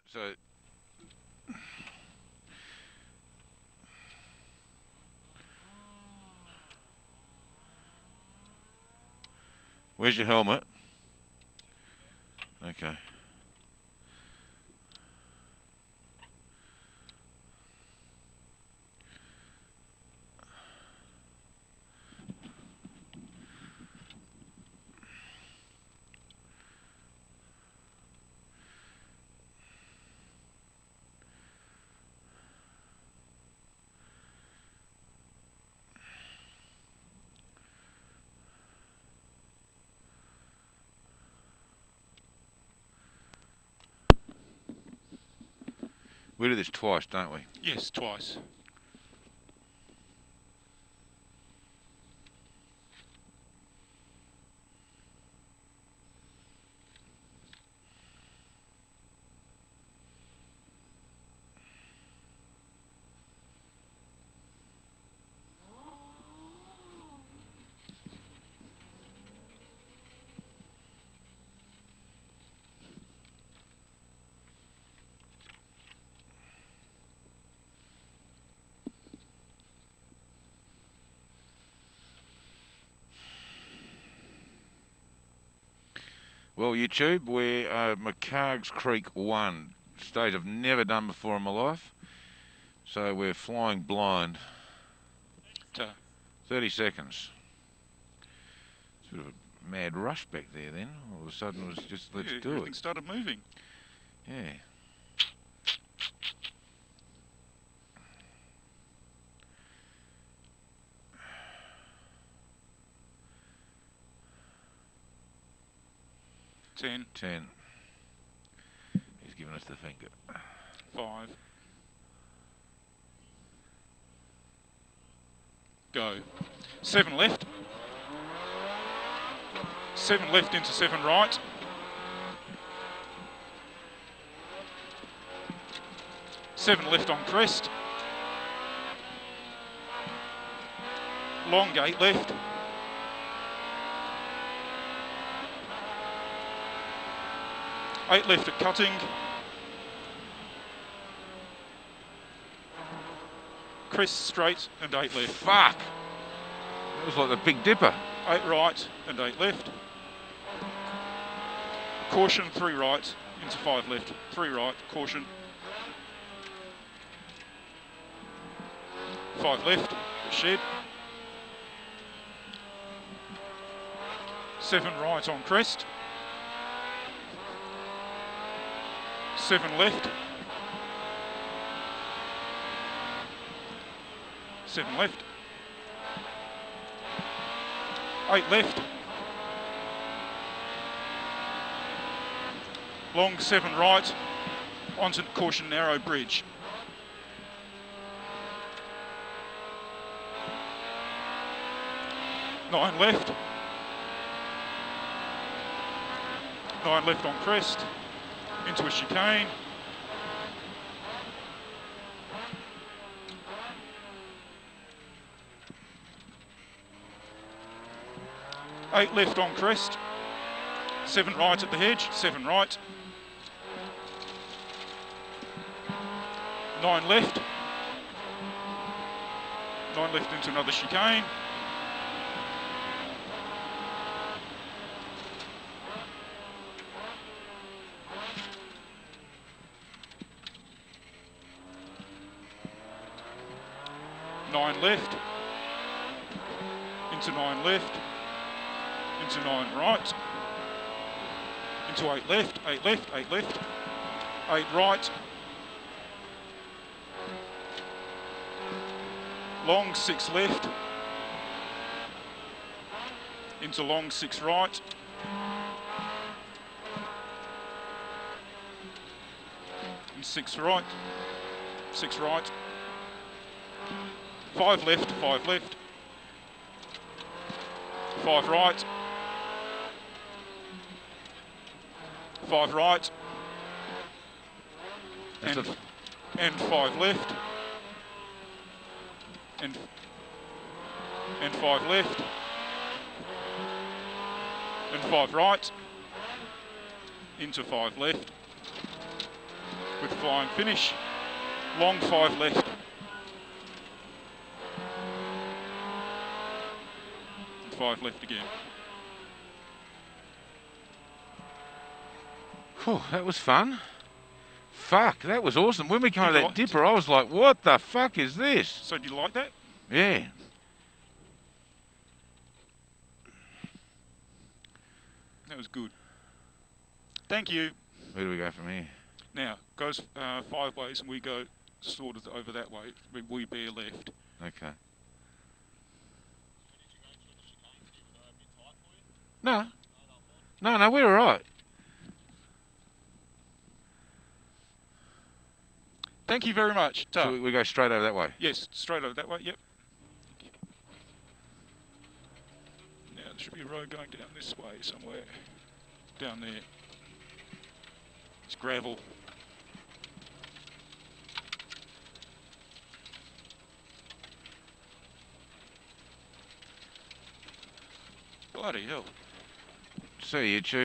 So where's your helmet? Okay. We do this twice, don't we? Yes, twice. Well, YouTube, we're McCargs Creek 1, stage I've never done before in my life. So we're flying blind. 30 seconds. It's a bit of a mad rush back there then. All of a sudden it was just, let's do everything it. started moving. Yeah. Ten. 10. He's giving us the finger. 5. Go. 7 left. 7 left into 7 right. 7 left on crest. Long gate left. 8 left at cutting. Crest straight and 8 left. Fuck! That was like the Big Dipper. 8 right and 8 left. Caution, 3 right into 5 left. 3 right, caution. 5 left, shed. 7 right on crest. 7 left. 7 left. 8 left. Long 7 right onto caution narrow bridge. 9 left. 9 left on crest. Into a chicane. 8 left on crest. 7 right at the hedge. 7 right. 9 left. 9 left into another chicane. 9 left. Into 9 left. Into 9 right. Into 8 left. 8 left. 8 left. 8 right. Long 6 left. Into long 6 right. And 6 right. 6 right. 5 left. 5 left. 5 right. 5 right. And 5 left. And 5 left. And 5 right. Into 5 left. with flying finish. Long 5 left. And 5 left again. Whew, that was fun. Fuck, that was awesome. When we came to that liked- dipper, I was like, what the fuck is this? So do you like that? Yeah. That was good. Thank you. Where do we go from here? Now, goes 5 ways and we go sort of over that way. We bear left. Okay. No. No, we're all right. Thank you very much. So we go straight over that way. Yes, straight over that way, yep. Now, there should be a road going down this way somewhere. Down there. It's gravel. Bloody hell. See you,